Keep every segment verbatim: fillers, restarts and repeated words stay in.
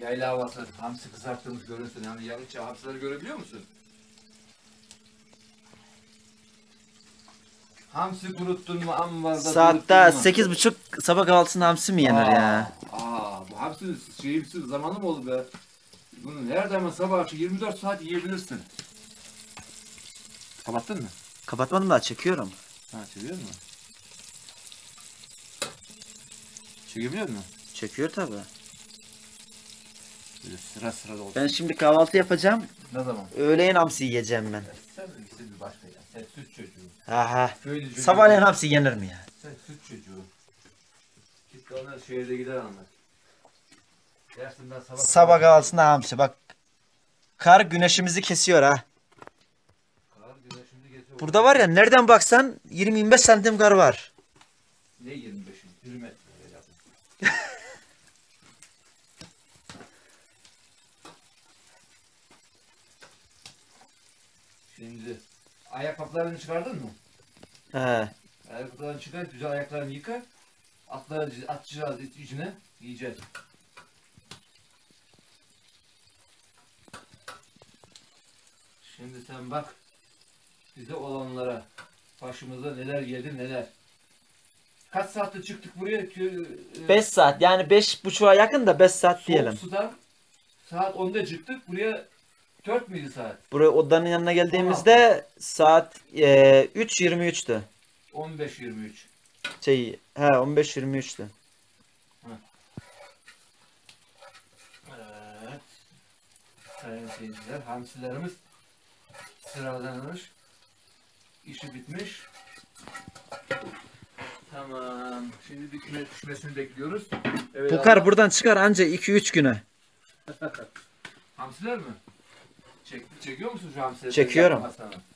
Yayla havası, hamsi kızarttığımız görüntü. Yani yanıkça hamsileri görebiliyor musun? Hamsi kuruttun mu ambarda? Saatte sekiz buçuk sabah kahvaltısında hamsi mi yenir aa, ya? Aa, bu hamsi şeyimsiz zamanı mı oldu be? Bunu her zaman sabah akşam yirmi dört saat yiyebilirsin. Kapattın mı? Kapatmadım da çekiyorum. Ha, çekiyor mu? Çekebiliyor mu? Çekiyor tabi. Böyle sıra sıra olsun. Ben şimdi kahvaltı yapacağım. Ne zaman? Öğleyin hamsi yiyeceğim ben. Sen ikisi bir başka ya. Sen süt çocuğu. Aha. Köylü çocuğu. Sabahleyin hamsi yenir mi ya? Sen süt çocuğu. Git de onlar şehirde gider anlar. Dersinden sabah... Sabah kahvaltısında hamsi bak. Kar güneşimizi kesiyor ha. Kar güneşimizi geçiyor. Burada var ya nereden baksan yirmi yirmi beş santim kar var. Ne yirmi beşin? Hürmet. Şimdi ayakkabılarını çıkardın mı? He. Ayakkabılarını çıkar, güzel ayaklarını yıka. Atları atacağız içine, yiyeceğiz. Şimdi sen bak bize olanlara, başımıza neler yedi neler. Kaç saatte çıktık buraya? beş saat yani beş buçuğa yakın da beş saat diyelim. Soğuk sudan saat onda çıktık. Buraya dört müydü saat? Buraya odanın yanına geldiğimizde saat e, üç yirmi üçtü. on beş yirmi üç. Şey, he on beş yirmi üçtü. Evet. Sayın seyirciler, hamsilerimiz sıralanmış. İşi bitmiş. Tamam. Şimdi bir küme düşmesini bekliyoruz. Evet, Bu kar Allah. buradan çıkar anca iki üç güne. Hamsiler mi? Çek, çekiyor musun şu hamsileri? Çekiyorum.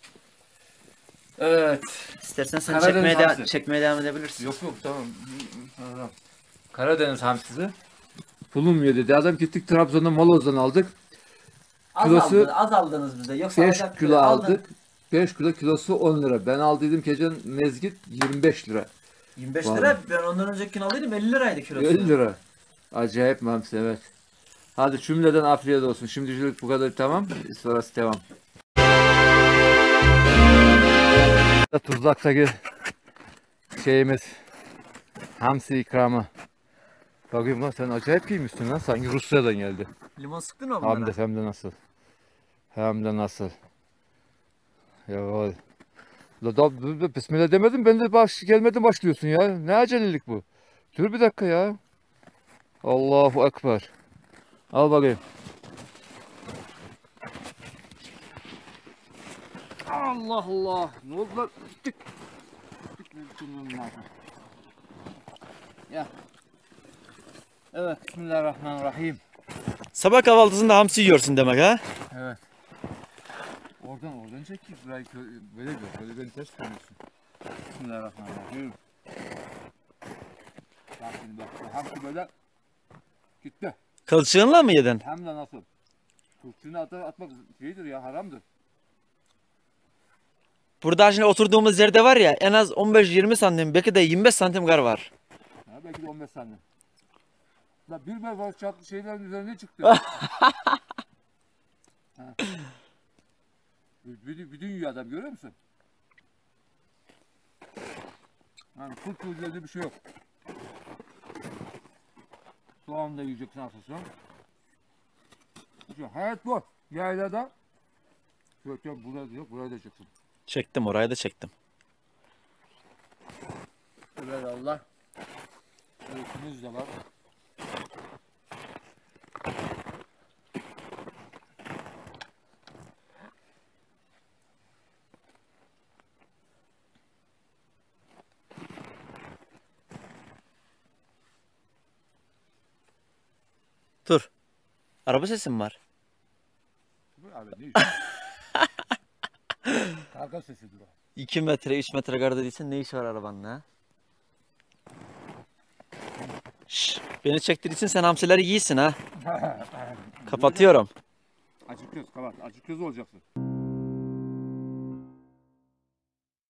Evet. İstersen sen Karadeniz çekmeye, de hamsi. çekmeye devam edebilirsin. Yok yok tamam. Tamam. Karadeniz hamsisi. Bulunmuyor dedi. Adam gittik Trabzon'dan Moloz'dan aldık. Kilosu az aldınız bize. Yoksa beş kilo aldık. beş kilo kilosu on lira. Ben aldıydım gecen mezgit yirmi beş lira. yirmi beş Vallahi. lira. Ben ondan önceki aldıydım elli liraydı kilosu. elli lira. Acayip hamsi evet. Hadi cümleden afiyet olsun. Şimdilik bu kadar tamam. Sonrası devam. Tuzlak'taki şeyimiz hamsi ikramı. Bakayım lan sen acayip giymişsin lan. Sanki Rusya'dan geldi. Limon sıktın mı bunlara? Hem de, hem de nasıl. Hem de nasıl. Ya vay. La da bismillah demedim ben de baş gelmedim başlıyorsun ya. Ne acelelik bu? Dur bir dakika ya. Allahu Ekber. Al bakayım. Allah Allah. Ne oldu lan? Gittik. Gittik. Ya. Evet. Bismillahirrahmanirrahim. Sabah kahvaltısında hamsi yiyorsun demek ha? Evet. Oradan oradan çek ki burayı böyle gör. Böyle beni ters koyuyorsun. Bismillahirrahmanirrahim. Bak şimdi bak. Hamsi böyle gitti. Kılçığınla mı yedin? Hem de nasıl? Kurtçunu at atmak şeydir ya haramdır. Burada şimdi oturduğumuz yerde var ya en az on beş yirmi santim belki de yirmi beş santim kar var. Ha, belki de on beş santim. La bir mevval çatlı şeylerin üzerine çıktı. bir, bir dünya adam görüyor musun? Yani kurt üzerinde bir şey yok. Soğan da yiyeceksin asılsın. Hayat bu. Yaylada. Yok yok burada yok buraya da çıksın. Çektim orayı da çektim. Evet Allah. Öykümüz de var. Dur. Araba sesi mi var? Abi ne iş? Karga sesidir o. iki metre üç metre karda değilsen ne iş var arabanın ha? Şşş, beni çektiğin için sen hamsileri yiyorsun ha. Kapatıyorum. Açık göz kapat. Açık göz olacaksın.